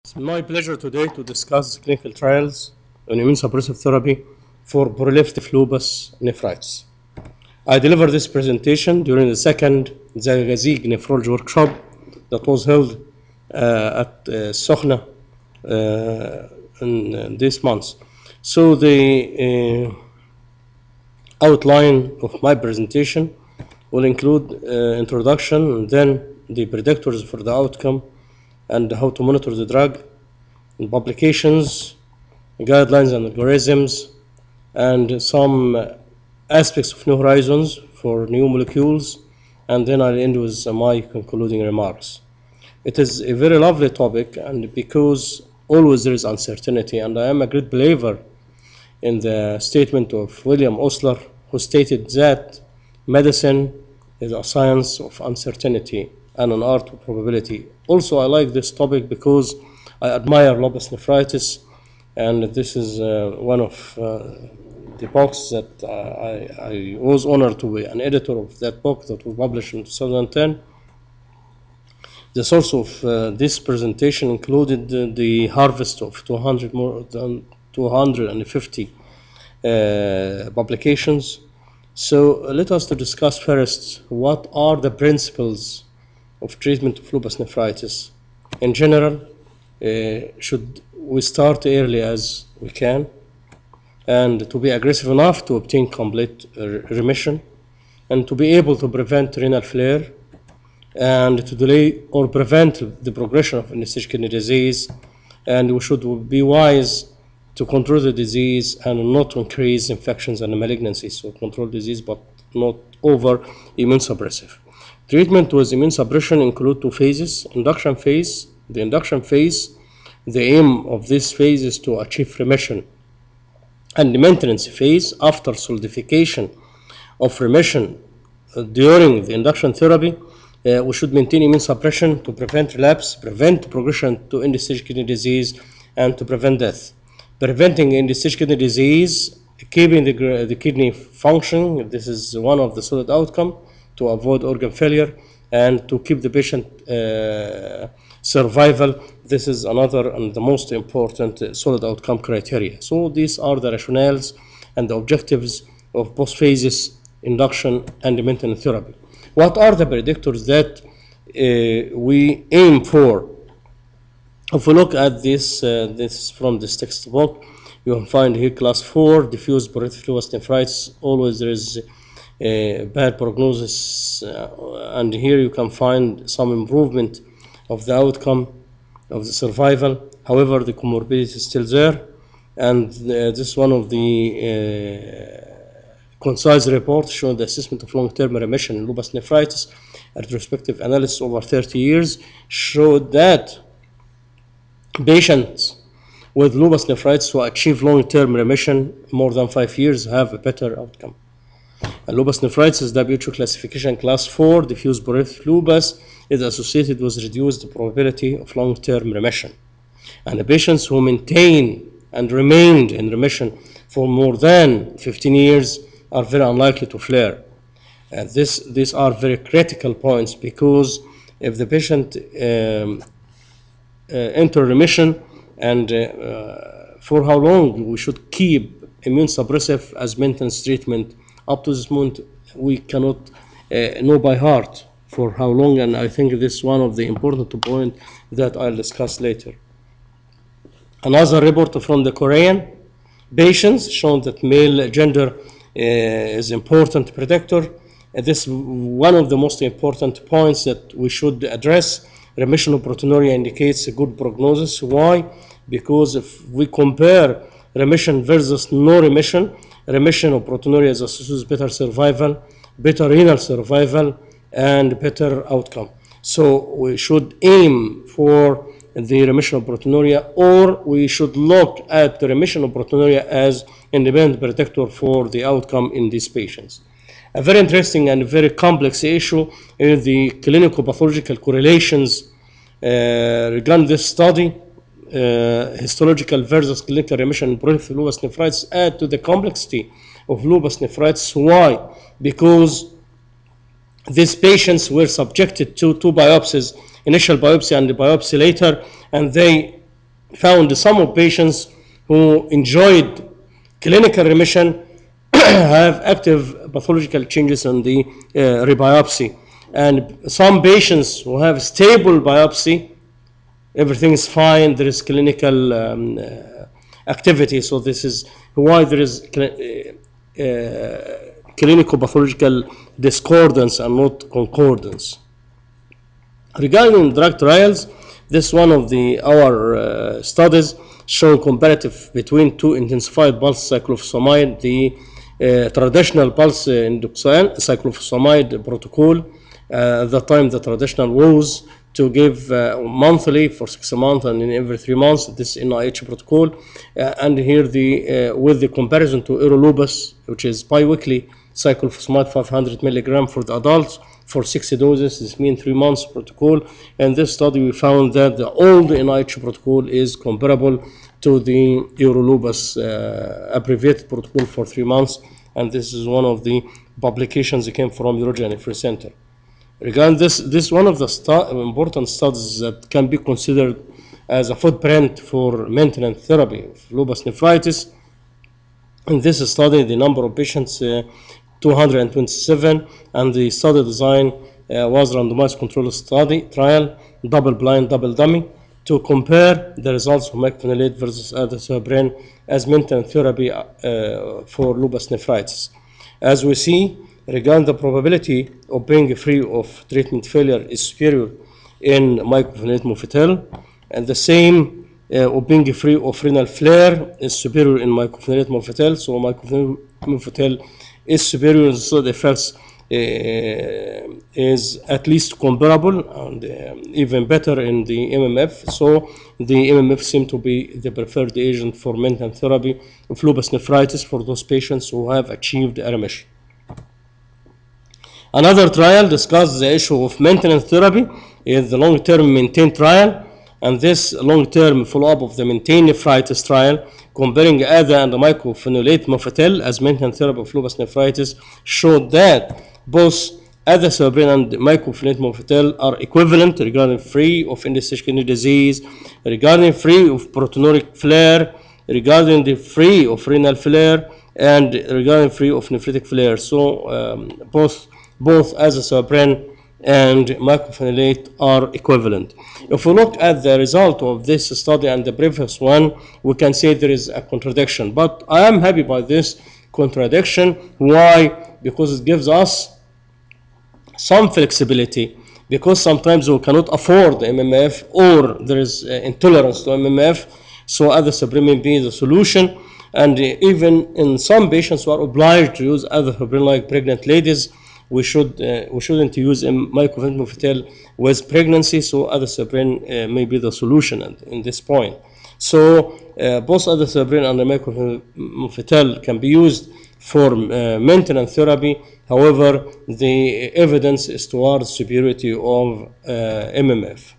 It's my pleasure today to discuss clinical trials on immunosuppressive therapy for proliferative lupus nephritis. I delivered this presentation during the second Zagazig nephrology workshop that was held at Sokhna in this month. So the outline of my presentation will include introduction and then the predictors for the outcome and how to monitor the drug, and publications, guidelines and algorithms, and some aspects of New Horizons for new molecules, and then I'll end with my concluding remarks. It is a very lovely topic, and because always there is uncertainty, and I am a great believer in the statement of William Osler, who stated that medicine is a science of uncertainty and an art of probability. Also, I like this topic because I admire lupus nephritis, and this is one of the books that I was honored to be an editor of that book that was published in 2010. The source of this presentation included the harvest of more than 250 publications. So let us to discuss first what are the principles of treatment of lupus nephritis. In general, should we start early as we can, and to be aggressive enough to obtain complete remission, and to be able to prevent renal failure, and to delay or prevent the progression of end-stage kidney disease, and we should be wise to control the disease and not increase infections and malignancies. So control disease but not over immune suppressive. Treatment with immune suppression include two phases. Induction phase. The induction phase, the aim of this phase is to achieve remission. And the maintenance phase, after solidification of remission during the induction therapy, we should maintain immune suppression to prevent relapse, prevent progression to end-stage kidney disease, and to prevent death. Preventing end-stage kidney disease, keeping the kidney function, this is one of the solid outcome to avoid organ failure, and to keep the patient survival. This is another and the most important solid outcome criteria. So these are the rationales and the objectives of both phases, induction and maintenance therapy. What are the predictors that we aim for? If we look at this from this textbook, you will find here class 4, diffuse proliferative lupus nephritis. Always there is a bad prognosis, and here you can find some improvement of the outcome of the survival. However, the comorbidity is still there, and this is one of the concise reports showing the assessment of long-term remission in lupus nephritis. A retrospective analysis over 30 years showed that patients with lupus nephritis who achieve long-term remission more than 5 years have a better outcome. And lupus nephritis is WHO classification class 4, diffuse proliferative lupus, is associated with reduced probability of long-term remission. And the patients who maintain and remained in remission for more than 15 years are very unlikely to flare. These are very critical points, because if the patient enter remission, and for how long we should keep immune suppressive as maintenance treatment, up to this moment we cannot know by heart for how long, and I think this is one of the important points that I'll discuss later. Another report from the Korean patients shown that male gender is important predictor. This is one of the most important points that we should address. Remission of proteinuria indicates a good prognosis. Why? Because if we compare remission versus no remission, remission of proteinuria is associated with better survival, better renal survival, and better outcome. So we should aim for the remission of proteinuria, or we should look at the remission of proteinuria as independent predictor for the outcome in these patients. A very interesting and very complex issue is the clinical pathological correlations regarding this study. Histological versus clinical remission in proliferative lupus nephritis add to the complexity of lupus nephritis. Why? Because these patients were subjected to two biopsies, initial biopsy and the biopsy later, and they found some of patients who enjoyed clinical remission have active pathological changes in the rebiopsy. And some patients who have stable biopsy, everything is fine, there is clinical activity. So this is why there is clinical pathological discordance and not concordance. Regarding drug trials, this one of our studies showing comparative between two intensified pulse cyclophosphamide, the traditional pulse cyclophosphamide protocol. At the time, the traditional was to give monthly for 6 months and in every 3 months, this NIH protocol. And here with the comparison to Erolubas, which is biweekly cyclophosphamide 500 milligram for the adults for 60 doses, this means 3 months protocol. And this study we found that the old NIH protocol is comparable to the Erolubas abbreviated protocol for 3 months. And this is one of the publications that came from Urology Free Center. Regarding this one of the important studies that can be considered as a footprint for maintenance therapy of lupus nephritis. In this study, the number of patients 227, and the study design was randomized controlled study trial, double blind, double dummy, to compare the results of mycophenolate versus azathioprine as maintenance therapy for lupus nephritis. As we see, regarding the probability of being free of treatment failure is superior in mycophenolate mofetil, and the same of being free of renal flare is superior in mycophenolate mofetil. So mycophenolate mofetil is superior, so the effects is at least comparable and even better in the MMF. So the MMF seems to be the preferred agent for maintenance therapy of lupus nephritis for those patients who have achieved a remission. Another trial discusses the issue of maintenance therapy is the long-term MAINTAIN trial, and this long-term follow-up of the MAINTAIN nephritis trial comparing ADA and mycophenolate mofetil as maintenance therapy of lupus nephritis showed that both azathioprine and mycophenolate mofetil are equivalent regarding free of end-stage kidney disease, regarding free of proteinuria flare, regarding the free of renal flare, and regarding free of nephritic flare. So both azathioprine and mycophenolate are equivalent. If we look at the result of this study and the previous one, we can say there is a contradiction. But I am happy by this contradiction. Why? Because it gives us some flexibility, because sometimes we cannot afford MMF or there is intolerance to MMF, so azathioprine may be the solution. And even in some patients who are obliged to use azathioprine, like pregnant ladies, we shouldn't use mycophenolate mofetil with pregnancy, so azathioprine may be the solution in this point. So both azathioprine and mycophenolate mofetil can be used for maintenance therapy. However, the evidence is towards superiority of MMF.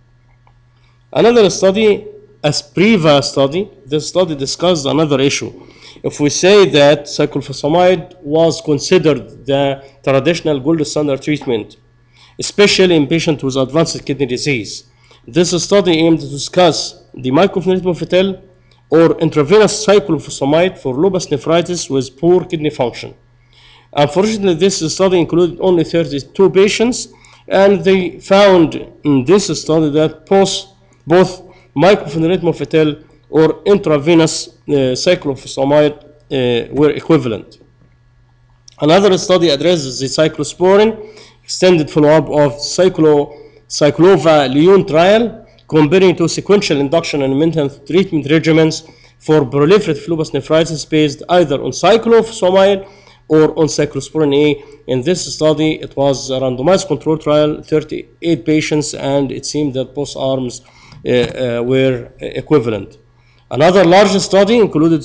Another study, ASPRIVA study, this study discussed another issue. If we say that cyclophosphamide was considered the traditional gold standard treatment, especially in patients with advanced kidney disease, this study aimed to discuss the mycophenolate mofetil or intravenous cyclophosphamide for lupus nephritis with poor kidney function. Unfortunately, this study included only 32 patients, and they found in this study that both mycophenolate mofetil or intravenous cyclophosphamide were equivalent. Another study addresses the cyclosporin extended follow-up of cyclova-LEON trial, comparing to sequential induction and maintenance treatment regimens for proliferative lupus nephritis based either on cyclophosphamide or on cyclosporin A. In this study, it was a randomized control trial, 38 patients, and it seemed that both arms were equivalent. Another large study included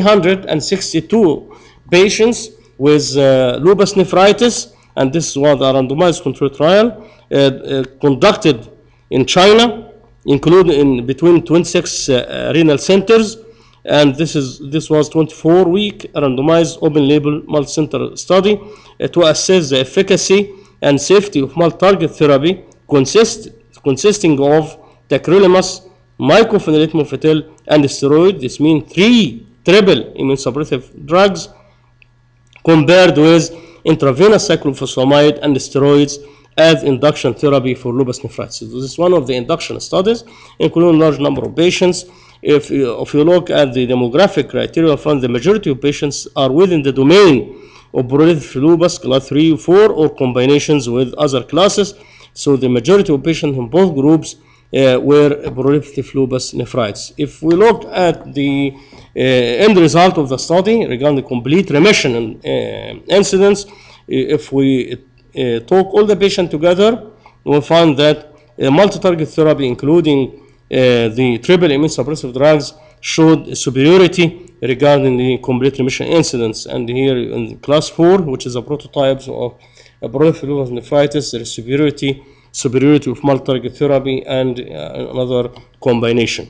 362 patients with lupus nephritis, and this was a randomized control trial conducted in China, including between 26 renal centers, and this was 24-week randomized open-label multi-center study to assess the efficacy and safety of multi-target therapy consisting of tacrolimus, mycophenolate mofetil, and steroid. This means 3 triple immunosuppressive drugs compared with intravenous cyclophosphamide and steroids as induction therapy for lupus nephritis. So this is one of the induction studies, including a large number of patients. If you look at the demographic criteria, found the majority of patients are within the domain of proliferative lupus class 3 or 4 or combinations with other classes. So the majority of patients in both groups were proliferative lupus nephritis. If we look at the end result of the study regarding the complete remission incidence, if we talk all the patients together, we find that multi-target therapy, including the triple immunosuppressive drugs, showed superiority regarding the complete remission incidence. And here in class 4, which is a prototype of proliferative lupus nephritis, there is superiority of multi-target therapy and another combination.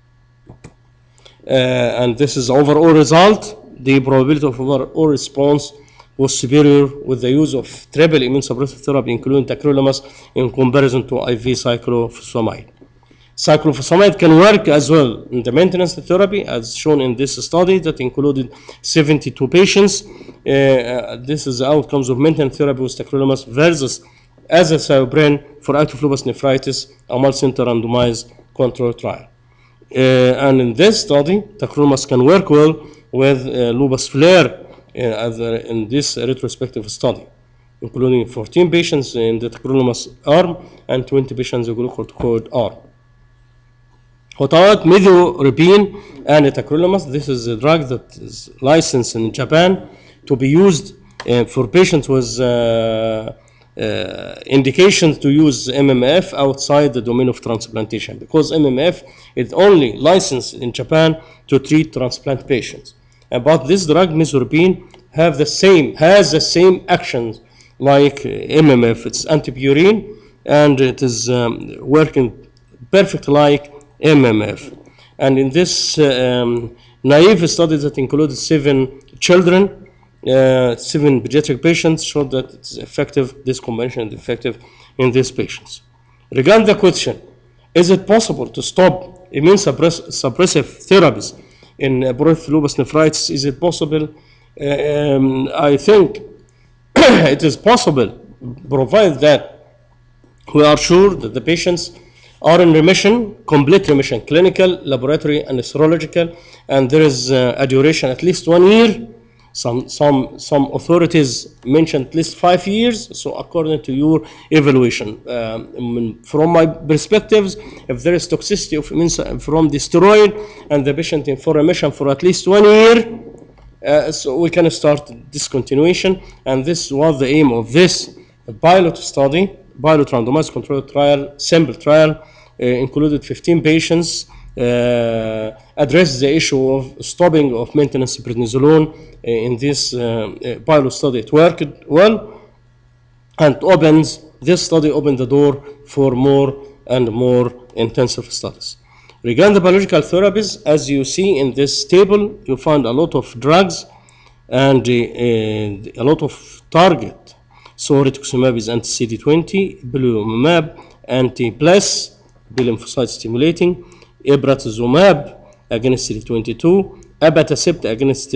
And this is overall result. The probability of overall response was superior with the use of triple immunosuppressive therapy, including tacrolimus, in comparison to IV cyclophosphamide. Cyclophosphamide can work as well in the maintenance therapy, as shown in this study that included 72 patients. This is the outcomes of maintenance therapy with tacrolimus versus azathioprine for active lupus nephritis, a multi-center randomized control trial. And in this study, tacrolimus can work well with lupus flare in this retrospective study, including 14 patients in the tacrolimus arm and 20 patients in the glucocorticoid arm. What about methylrepine and tacrolimus? This is a drug that is licensed in Japan to be used for patients with indications to use MMF outside the domain of transplantation, because MMF is only licensed in Japan to treat transplant patients. But this drug, methylrepine, has the same actions like MMF. It's antipurine, and it is working perfectly like MMF. And in this naive study that included 7 children, 7 pediatric patients, showed that it's effective. This combination is effective in these patients. Regarding the question, is it possible to stop immune suppressive therapies in proliferative lupus nephritis? Is it possible? I think it is possible, provided that we are sure that the patients are in remission, complete remission, clinical, laboratory, and serological, and there is a duration at least 1 year. Some authorities mentioned at least 5 years. So according to your evaluation, from my perspectives, if there is toxicity of from the steroid and the patient in full remission for at least 1 year, so we can start discontinuation. And this was the aim of this pilot study, pilot randomized controlled trial, sample trial, included 15 patients, addressed the issue of stopping of maintenance prednisolone in this pilot study. It worked well, and this study opened the door for more and more intensive studies. Regarding the biological therapies, as you see in this table, you find a lot of drugs and a lot of target. So rituximab is anti-CD20, belimumab anti-BLyS, B-lymphocyte stimulating, ibratuzumab against CD22, abatacept against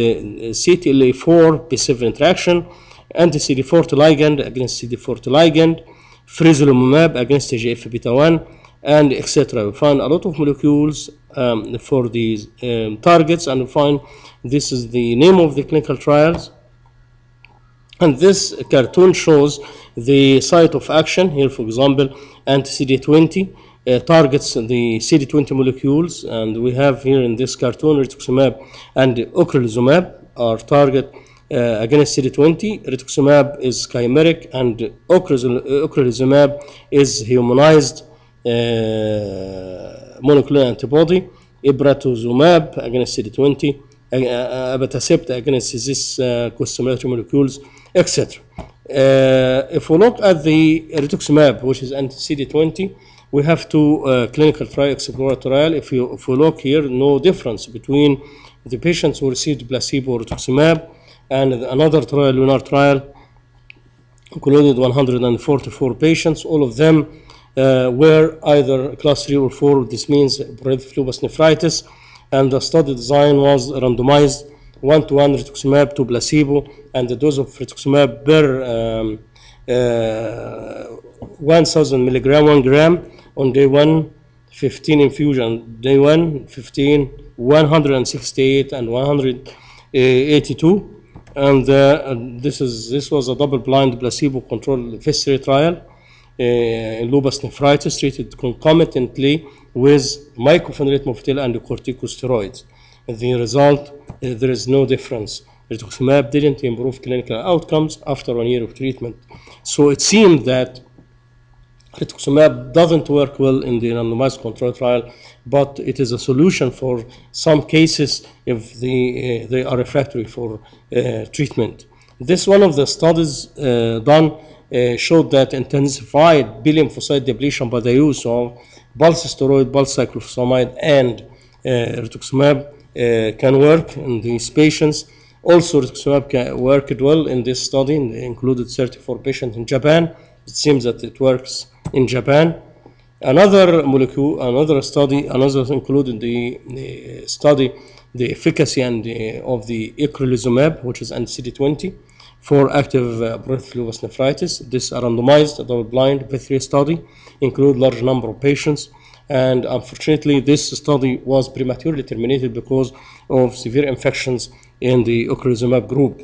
CTLA4 P7 interaction, anti-CD40 ligand against CD40 ligand, frizolumab against TGF-beta1, and etc. We find a lot of molecules for these targets, and we find this is the name of the clinical trials. And this cartoon shows the site of action. Here, for example, anti-CD20 targets the CD20 molecules, and we have here in this cartoon rituximab and ocrelizumab are target against CD20. Rituximab is chimeric, and ocrelizumab is humanized monoclonal antibody. Ibratuzumab against CD20, abatacept against these costimulatory molecules, etc. If we look at the rituximab, which is anti-CD20, we have 2 clinical trial, exploratory trial. If we look here, no difference between the patients who received placebo or rituximab and another trial, LUNAR trial, included 144 patients. All of them were either class 3 or 4. This means proliferative lupus nephritis, and the study design was randomized 1-to-1 rituximab to placebo, and the dose of rituximab per 1,000 milligram, 1 gram on day 1, 15 infusion, day 1, 15, 168 and 182. And this was a double-blind placebo-controlled phase 3 trial in lupus nephritis treated concomitantly with mycophenolate mofetil and corticosteroids. The result, there is no difference. Rituximab didn't improve clinical outcomes after 1 year of treatment. So it seemed that rituximab doesn't work well in the randomized control trial, but it is a solution for some cases if they are refractory for treatment. This one of the studies done showed that intensified B lymphocyte depletion by the use of pulse steroid, pulse cyclophosphamide, and rituximab can work in these patients. Also, rituximab worked well in this study. It included 34 patients in Japan. It seems that it works in Japan. Another molecule, another included the study, the efficacy of the ecrelizumab, which is anti-CD20, for active proliferative lupus nephritis. This randomized double-blind phase 3 study include large number of patients, and unfortunately, this study was prematurely terminated because of severe infections in the ecrelizumab group.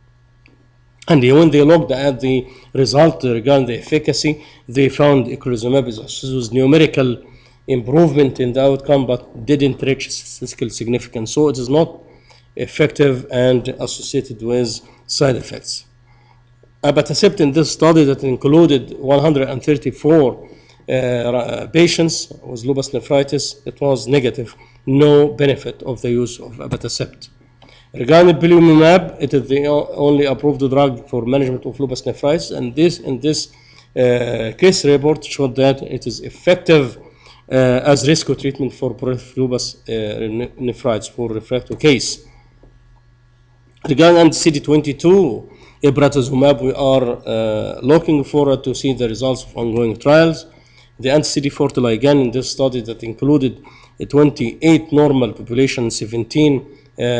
And when they looked at the result regarding the efficacy, they found ecrelizumab is associated with numerical improvement in the outcome, but didn't reach statistical significance. So it is not effective and associated with side effects. Abatacept in this study that included 134 patients with lupus nephritis, it was negative, no benefit of the use of abatacept. Regarding belimumab, it is the only approved drug for management of lupus nephritis, and in this case report showed that it is effective as rescue treatment for proliferative lupus nephritis for refractory case. Regarding anti-CD22, ibratuximab, we are looking forward to see the results of ongoing trials. The anti-CD40 ligand in this study that included 28 normal population, 17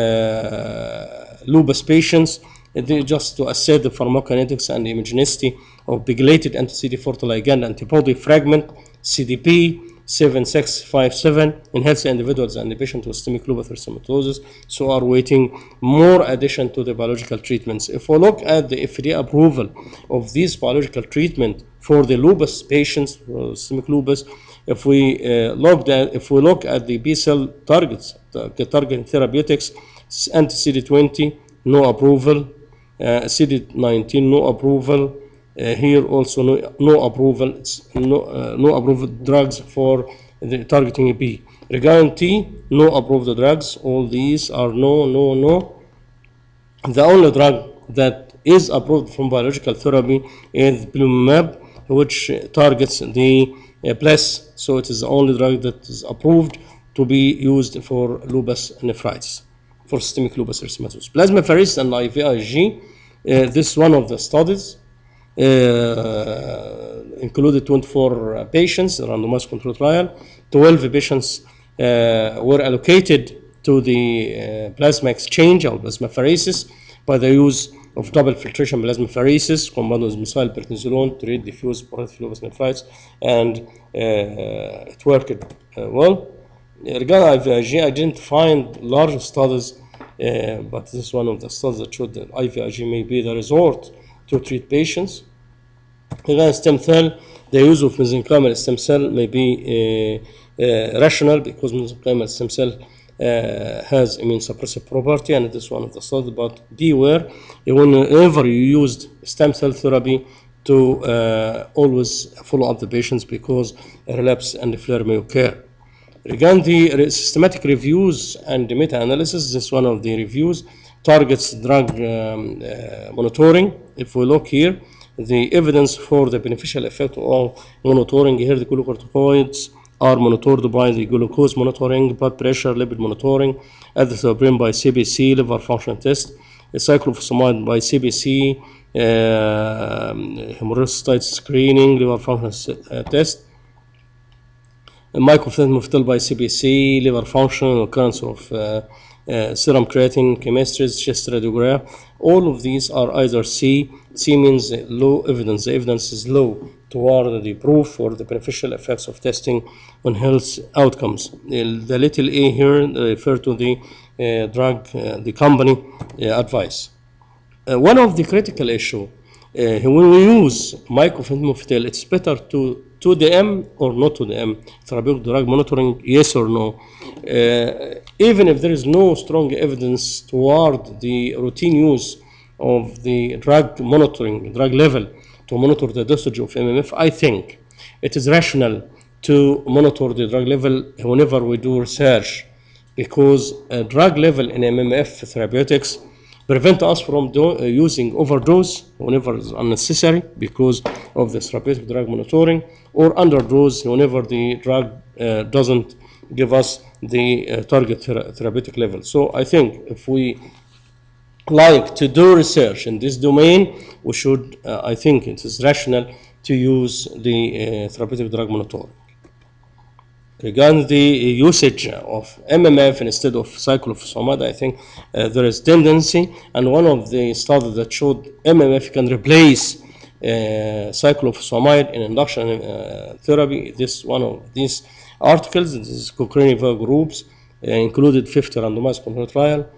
lupus patients, just to assess the pharmacokinetics and immunogenicity of pegylated anti-CD40 ligand antibody fragment CDP 7657 in healthy individuals and the patient with systemic lupus erythematosus. So are waiting more addition to the biological treatments. If we look at the FDA approval of this biological treatment for the lupus patients, systemic lupus, if we look at the B cell targets, the target therapeutics, anti-CD20, no approval, CD19, no approval. Here also no approval. It's no approved drugs for the targeting B. Regarding T, no approved drugs. All these are no. The only drug that is approved from biological therapy is belimumab, which targets the PLES. So it is the only drug that is approved to be used for lupus nephritis, for systemic lupus erythematosus. Plasmapheresis and IVIG. This is one of the studies. Included 24 patients, a randomized control trial. 12 patients were allocated to the plasma exchange or plasmapheresis by the use of double filtration plasmapheresis combined with methyl prednisolone to treat diffuse proliferative lupus nephritis, and it worked well. Regarding IVIG, I didn't find large studies, but this is one of the studies that showed that IVIG may be the resort to treat patients. Regarding stem cell, the use of mesenchymal stem cell may be rational because mesenchymal stem cell has immune suppressive property, and it is one of the studies. But beware whenever you used stem cell therapy to always follow up the patients because a relapse and flare may occur. Regarding the systematic reviews and the meta-analysis, this is one of the reviews targets drug monitoring. If we look here, the evidence for the beneficial effect of monitoring here, the glucocorticoids are monitored by the glucose monitoring, blood pressure, lipid monitoring, adenosine by CBC, liver function test, cyclophosphamide by CBC, hemorrhocyte screening, liver function test. Mycophenolphthal by CBC, liver function, occurrence of serum creatine, chemistries, chest radiograph. All of these are either C. C means low evidence. The evidence is low toward the proof or the beneficial effects of testing on health outcomes. The little a here refer to the drug, the company advice. One of the critical issue, when we use mycophenolphthal, it's better to 2DM or not 2DM, therapeutic drug monitoring, yes or no. Even if there is no strong evidence toward the routine use of the drug monitoring, drug level, to monitor the dosage of MMF, I think it is rational to monitor the drug level whenever we do research, because drug level in MMF therapeutics prevent us from using overdose whenever it's unnecessary because of the therapeutic drug monitoring, or underdose whenever the drug doesn't give us the target therapeutic level. So I think if we like to do research in this domain, we should, I think it is rational to use the therapeutic drug monitoring. Regarding the usage of MMF instead of cyclophosphamide, I think there is tendency, and one of the studies that showed MMF can replace cyclophosphamide in induction therapy. This one of these articles, this is Cochrane groups, included 50 randomized controlled trial,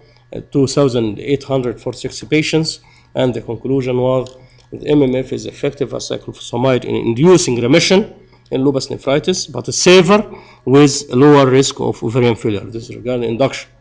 2,846 patients, and the conclusion was that MMF is effective as cyclophosphamide in inducing remission in lupus nephritis, but safer with lower risk of ovarian failure. This is regarding induction.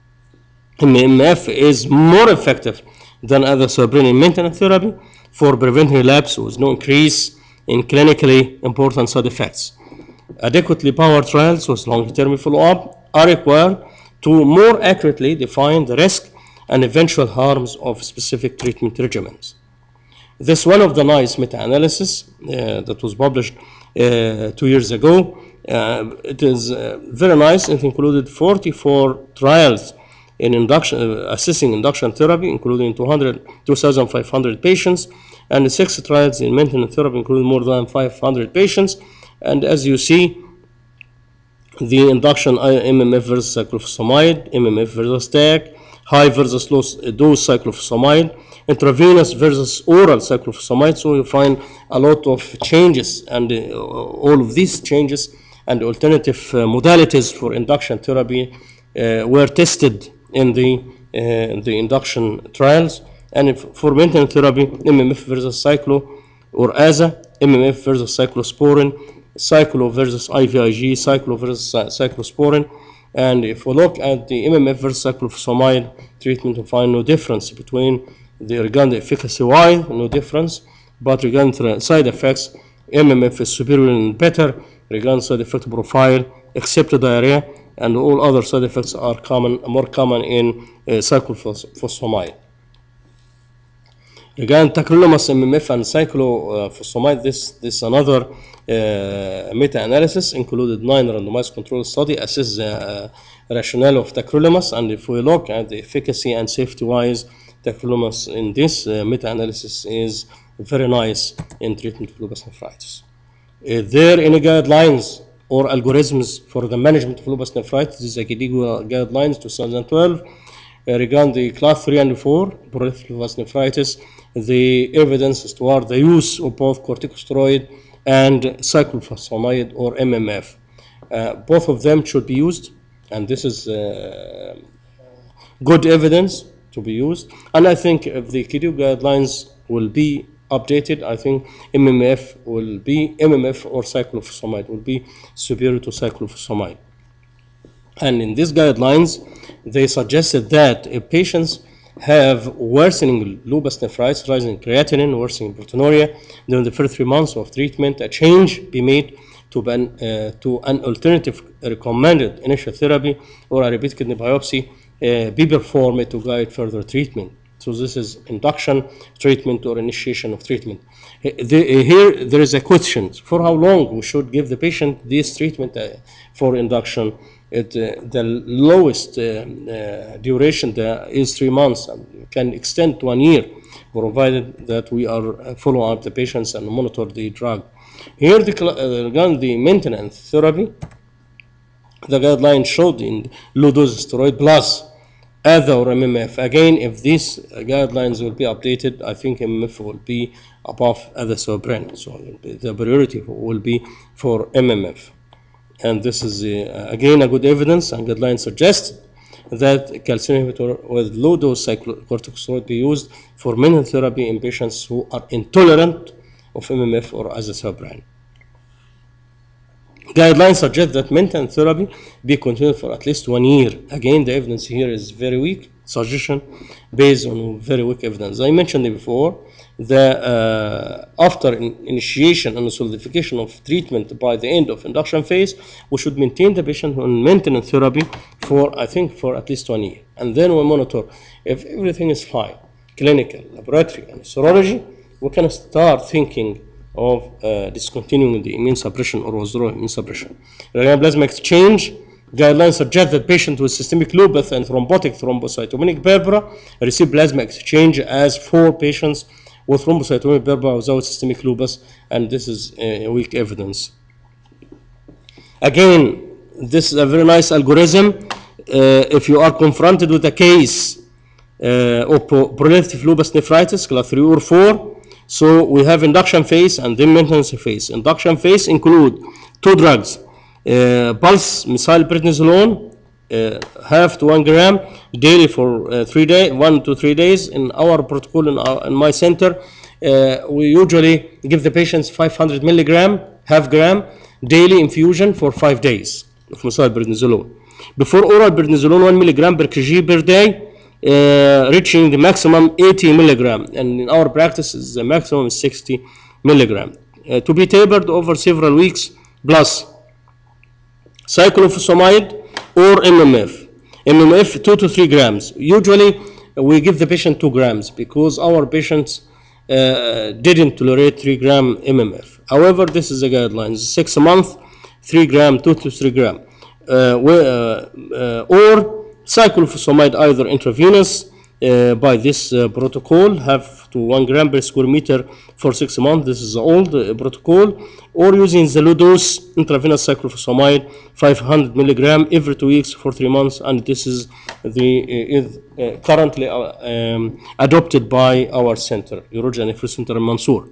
MMF is more effective than other subrenin maintenance therapy for preventing relapse with no increase in clinically important side effects. Adequately powered trials with long-term follow-up are required to more accurately define the risk and eventual harms of specific treatment regimens. This one of the nice meta-analysis that was published 2 years ago. It is very nice. It included 44 trials in induction, assessing induction therapy, including 2,500 patients, and 6 trials in maintenance therapy, including more than 500 patients. And as you see, the induction MMF versus cyclophosphamide, MMF versus TAC, high versus low dose cyclophosphamide, intravenous versus oral cyclophosphamide. So you find a lot of changes, and all of these changes and alternative modalities for induction therapy were tested in the induction trials. And for maintenance therapy, MMF versus cyclo or AZA, MMF versus cyclosporin, cyclo versus IVIG, cyclo versus cyclosporin. And if we look at the MMF versus cyclophosphamide treatment, we find no difference between the regarding efficacy-wise, no difference, but regarding side effects, MMF is superior and better regarding side effect profile, except diarrhea, and all other side effects are more common in cyclophosphamide. Regarding tacrolimus, MMF, and cyclophosphamide, this another meta-analysis included 9 randomized control study, assess the rationale of tacrolimus, and if we look at the efficacy and safety-wise, tacrolimus in this meta-analysis is very nice in treatment of lupus nephritis. There any guidelines or algorithms for the management of lupus nephritis? This is KDIGO guidelines 2012 regarding the class 3 and 4 proliferative lupus nephritis. The evidence is toward the use of both corticosteroid and cyclophosphamide or MMF. Both of them should be used, and this is good evidence to be used. And I think if the KDIGO guidelines will be updated, I think MMF or cyclophosphamide will be superior to cyclophosphamide. And in these guidelines, they suggested that if patients have worsening lupus nephritis, rising creatinine, worsening proteinuria during the first 3 months of treatment, a change be made to an alternative recommended initial therapy or a repeat kidney biopsy be performed to guide further treatment. So this is induction treatment or initiation of treatment. Here there is a question: for how long we should give the patient this treatment for induction? The lowest duration is 3 months, and can extend to 1 year, provided that we are follow up the patients and monitor the drug. Here, regarding the maintenance therapy, the guideline showed in low dose steroid plus ADA or MMF. Again, if these guidelines will be updated, I think MMF will be above azathioprine. So the priority will be for MMF. And this is again a good evidence, and guidelines suggest that calcium inhibitor with low dose corticosteroid be used for maintenance therapy in patients who are intolerant of MMF or azathioprine. Guidelines suggest that maintenance therapy be continued for at least 1 year. Again, the evidence here is very weak, suggestion based on very weak evidence. I mentioned it before, after initiation and solidification of treatment by the end of induction phase, we should maintain the patient on maintenance therapy for, I think, for at least 1 year. And then we monitor if everything is fine, clinical, laboratory, and serology, we can start thinking of discontinuing the immune suppression or withdrawing immune suppression. Regarding plasma exchange, guidelines suggest that patients with systemic lupus and thrombotic thrombocytopenic purpura receive plasma exchange as 4 patients with thrombocytopenic purpura without systemic lupus, and this is weak evidence. Again, this is a very nice algorithm. If you are confronted with a case of proliferative lupus nephritis, class 3 or 4, so we have induction phase and then maintenance phase. Induction phase include 2 drugs, pulse methylprednisolone, half to 1 gram daily for 3 days, 1 to 3 days. In our protocol in my center, we usually give the patients 500 milligram, half gram daily infusion for 5 days of methylprednisolone. Before oral prednisolone 1 milligram per kg per day, reaching the maximum 80 milligram, and in our practice the maximum is 60 milligram, to be tapered over several weeks, plus cyclophosphamide or MMF. MMF 2 to 3 grams. Usually we give the patient 2 grams because our patients didn't tolerate 3 gram MMF. However, this is the guidelines: 6 months, 3 gram, 2 to 3 gram, or cyclophosphamide either intravenous by this protocol, half to 1 gram per square meter for 6 months. This is the old protocol, or using the low dose intravenous cyclophosphamide 500 milligram every 2 weeks for 3 months, and this is the currently adopted by our center, Urology and Nephro Center in Mansour.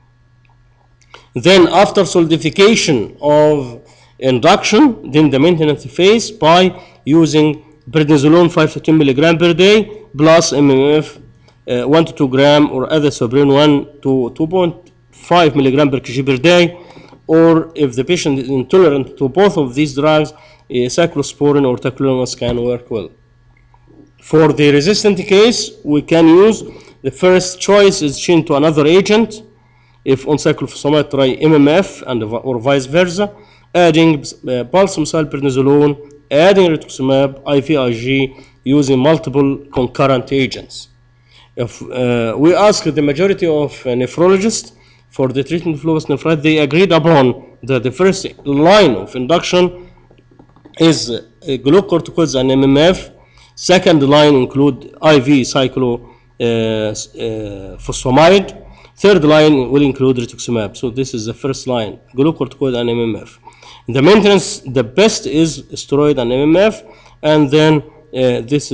Then after solidification of induction, then the maintenance phase by using prednisolone 5 to 10 milligram per day plus MMF 1 to 2 gram or azathioprine 1 to 2.5 milligram per kg per day, or if the patient is intolerant to both of these drugs, cyclosporin or tacrolimus can work well. For the resistant case, we can use the first choice is changed to another agent. If on cyclophosphamide, try MMF and or vice versa, adding pulse methylprednisolone, adding rituximab, IVIG, using multiple concurrent agents. If we asked the majority of nephrologists for the treatment of lupus nephritis, they agreed upon that the first line of induction is glucocorticoids and MMF. Second line include IV cyclophosphamide. Third line will include rituximab. So this is the first line, glucocorticoid and MMF. The maintenance, the best is steroid and MMF, and then this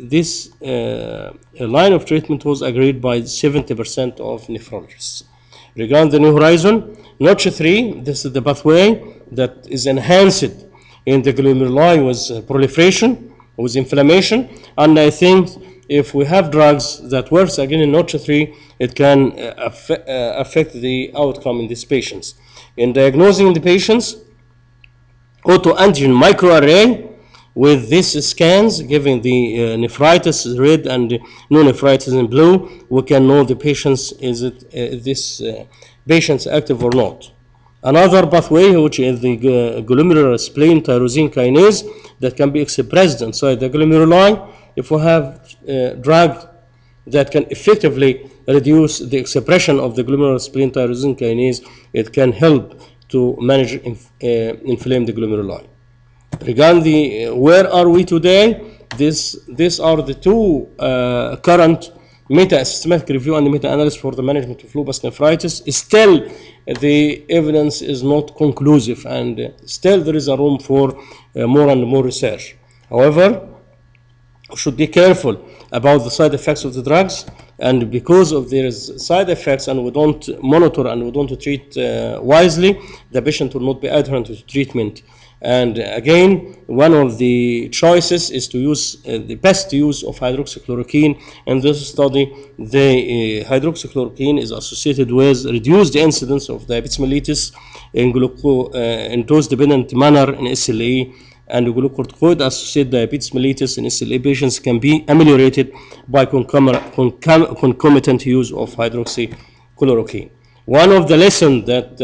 line of treatment was agreed by 70% of nephrologists. Regarding the New Horizon, Notch 3, this is the pathway that is enhanced in the glomeruli with proliferation, with inflammation, and I think if we have drugs that works again in Notch 3, it can affect the outcome in these patients. In diagnosing the patients, autoantigen microarray with these scans, giving the nephritis red and no nephritis in blue, we can know the patients, is it this patient's active or not. Another pathway, which is the glomerular spleen tyrosine kinase, that can be expressed inside the glomeruli. If we have drug that can effectively reduce the expression of the glomerular spleen tyrosine kinase, it can help to manage inflame the glomeruli. Regarding the where are we today, these are the two current meta-systematic review and meta-analysis for the management of lupus nephritis, still the evidence is not conclusive, and still there is a room for more and more research. However, we should be careful about the side effects of the drugs, and because of their side effects and we don't monitor and we don't treat wisely, the patient will not be adherent to treatment. And again, one of the choices is to use the best use of hydroxychloroquine. In this study, the hydroxychloroquine is associated with reduced incidence of diabetes mellitus in dose-dependent manner in SLE, and glucocorticoid-associated diabetes mellitus in SLE patients can be ameliorated by concomitant use of hydroxychloroquine. One of the lessons that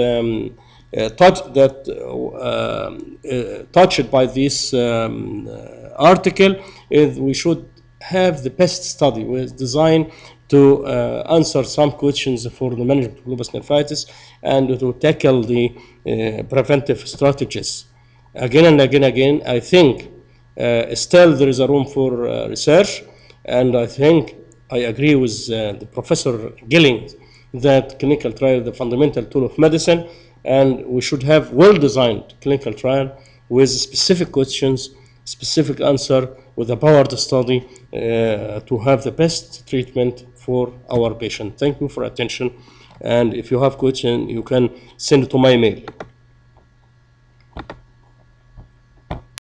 touched by this article is we should have the best study with design to answer some questions for the management of lupus nephritis and to tackle the preventive strategies. Again and again, I think still there is a room for research, and I think I agree with the Professor Gilling that clinical trial is the fundamental tool of medicine, and we should have well-designed clinical trial with specific questions, specific answer, with a powered study to have the best treatment for our patient. Thank you for attention, and if you have questions, you can send it to my mail.